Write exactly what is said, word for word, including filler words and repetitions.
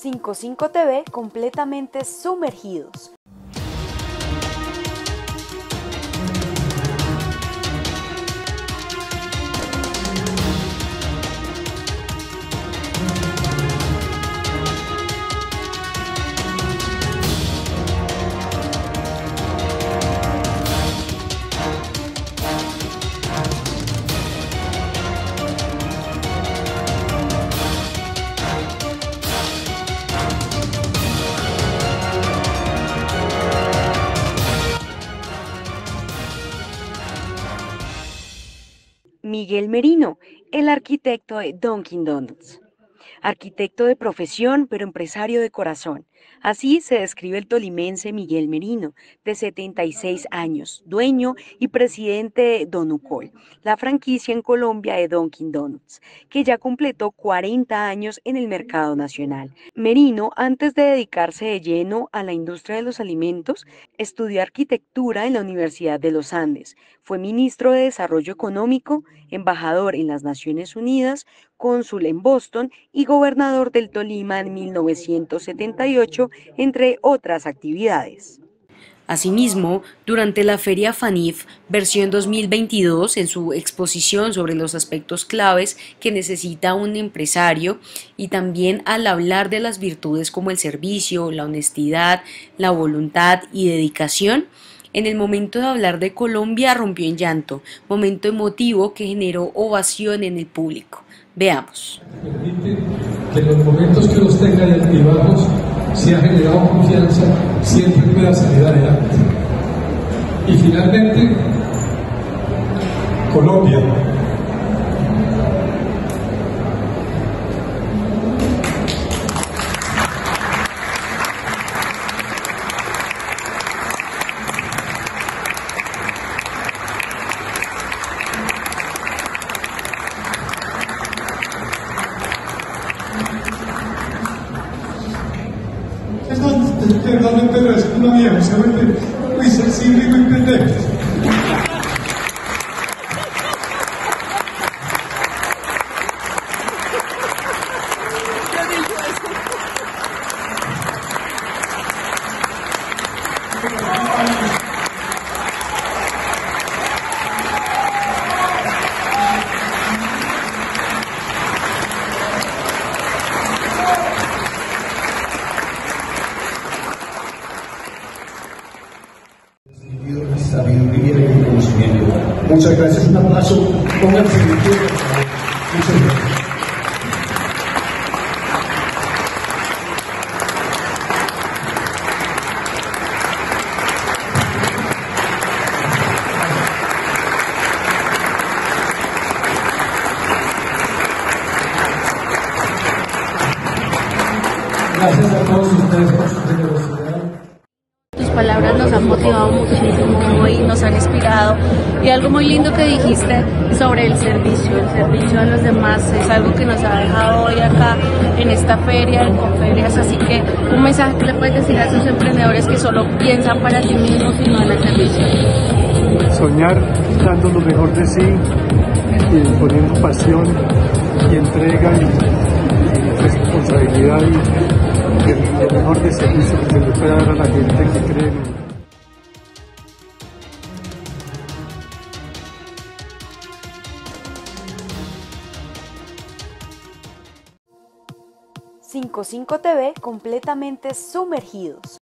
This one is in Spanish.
cincuenta y cinco T V completamente sumergidos. Miguel Merino, el arquitecto de Dunkin' Donuts. Arquitecto de profesión, pero empresario de corazón. Así se describe el tolimense Miguel Merino, de setenta y seis años, dueño y presidente de Donucol, la franquicia en Colombia de Dunkin' Donuts, que ya completó cuarenta años en el mercado nacional. Merino, antes de dedicarse de lleno a la industria de los alimentos, estudió arquitectura en la Universidad de los Andes, fue ministro de Desarrollo Económico, embajador en las Naciones Unidas, cónsul en Boston y gobernador del Tolima en mil novecientos setenta y ocho, entre otras actividades. Asimismo, durante la Feria FANIF versión dos mil veintidós, en su exposición sobre los aspectos claves que necesita un empresario y también al hablar de las virtudes como el servicio, la honestidad, la voluntad y dedicación, en el momento de hablar de Colombia rompió en llanto, momento emotivo que generó ovación en el público. Veamos. Permite que en los momentos que los tenga de altibajos, si ha generado confianza, siempre pueda salir adelante. Y finalmente, Colombia. Realmente no es una vieja, se vuelve muy sensible y muy pendejo. Sabiduría y conocimiento. Muchas gracias. Un aplauso. Pónganse de pie. Muchas gracias. Gracias a todos ustedes por su generosidad. Tus palabras nos han motivado muchísimo y nos han inspirado, y algo muy lindo que dijiste sobre el servicio, el servicio a los demás es algo que nos ha dejado hoy acá en esta feria, en Conferias, así que un mensaje que le puedes decir a esos emprendedores que solo piensan para sí mismos y no en el servicio. Soñar dando lo mejor de sí y poniendo pasión y entrega y, y responsabilidad y el, el mejor de servicio que se le pueda dar a la gente que cree en él. cincuenta y cinco T V completamente sumergidos.